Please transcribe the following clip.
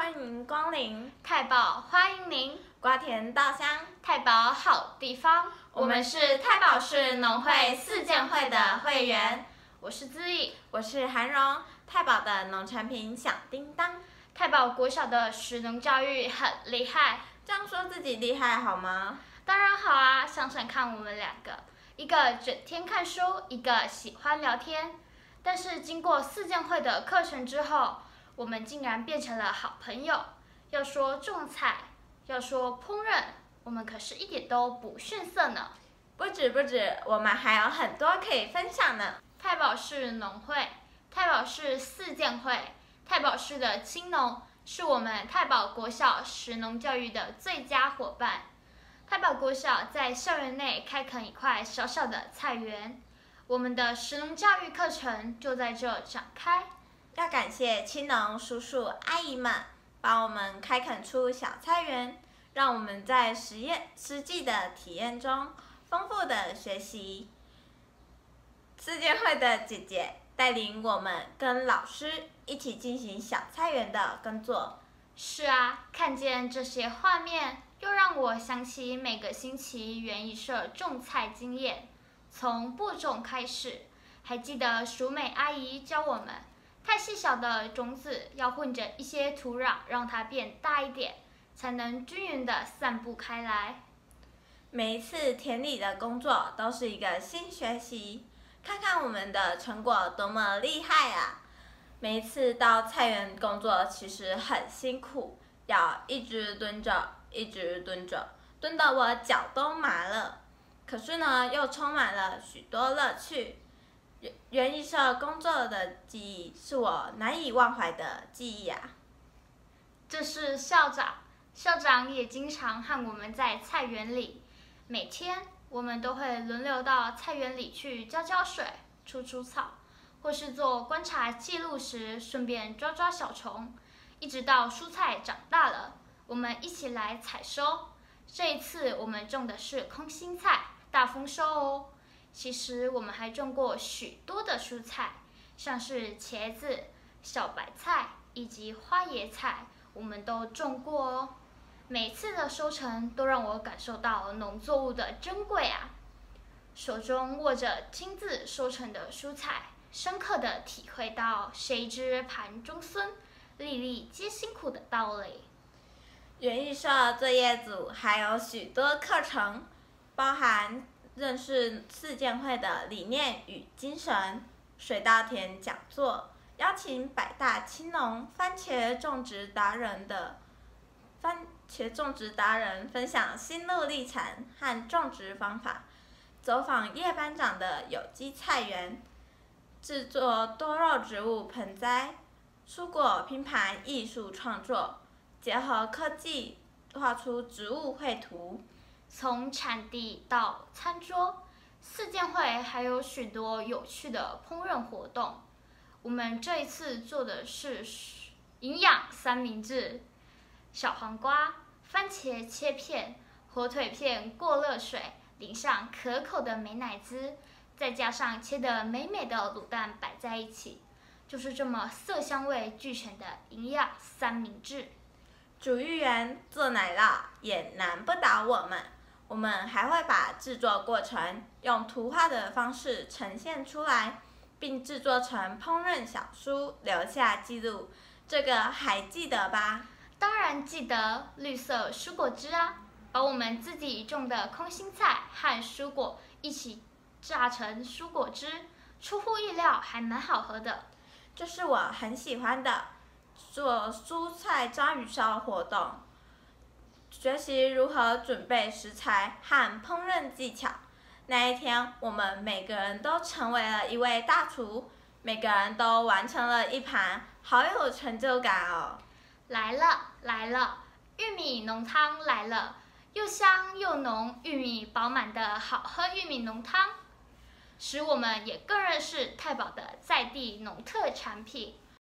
欢迎光临太保，欢迎您！ 瓜田稻香， 太保好地方。 我们是太保市农会4件会的会员。 我是资颖， 我是韩荣。太保的农产品响叮当。 太保国小的食农教育很厉害。 这样说自己厉害好吗？ 当然好啊，想想看，我们两个，一个整天看书，一个喜欢聊天。但是经过4件会的课程之后，我们竟然变成了好朋友。要说种菜，要说烹饪，我们可是一点都不逊色呢。 不止，我们还有很多可以分享呢。 太保市农会，太保市4件会，太保市的青农是我们太保国小食农教育的最佳伙伴。太保国小在校园内开垦一块小小的菜园，我们的食农教育课程就在这展开。 要感谢青农叔叔阿姨们，帮我们开垦出小菜园，让我们在实际的体验中丰富的学习。4件会的姐姐带领我们跟老师一起进行小菜园的耕作。 是啊，看见这些画面，又让我想起每个星期园艺社种菜经验，从播种开始。还记得淑美阿姨教我们，太细小的种子要混着一些土壤，让它变大一点，才能均匀地散布开来。 每一次田里的工作都是一个新学习，看看我们的成果多么厉害啊！每一次到菜园工作其实很辛苦，要一直蹲着，蹲得我脚都麻了。可是呢，又充满了许多乐趣。园艺社工作的记忆是我难以忘怀的记忆啊。 这是校长也经常和我们在菜园里，每天我们都会轮流到菜园里去浇水、除草，或是做观察记录时，顺便抓小虫，一直到蔬菜长大了，我们一起来采收。这一次我们种的是空心菜，大丰收哦。其实我们还种过许多的蔬菜，像是茄子、小白菜以及花椰菜，我们都种过哦。每次的收成都让我感受到农作物的珍贵啊！手中握着亲自收成的蔬菜，深刻地体会到谁知盘中餐，粒粒皆辛苦的道理。 园艺社作业组还有许多课程，包含认识4件会的理念与精神、水稻田讲座，邀请百大青农番茄种植达人分享心路历程和种植方法，走访叶班长的有机菜园，制作多肉植物盆栽，蔬果拼盘艺术创作，结合科技画出植物绘图。 从产地到餐桌，4件会还有许多有趣的烹饪活动。我们这一次做的是营养三明治：小黄瓜、番茄切片、火腿片过热水，淋上可口的美乃滋，再加上切得美美的卤蛋摆在一起，就是这么色香味俱全的营养三明治。 煮芋圆、做奶酪也难不倒我们。我们还会把制作过程用图画的方式呈现出来，并制作成烹饪小书留下记录。这个还记得吧？ 当然记得，绿色蔬果汁啊，把我们自己种的空心菜和蔬果一起榨成蔬果汁，出乎意料还蛮好喝的。 这是我很喜欢的做蔬菜章鱼烧活动。学习如何准备食材和烹饪技巧。那一天，我们每个人都成为了一位大厨，每个人都完成了一盘，好有成就感哦！ 来了，玉米浓汤来了，又香又浓，玉米饱满的好喝玉米浓汤，使我们也更认识太保的在地农特产品。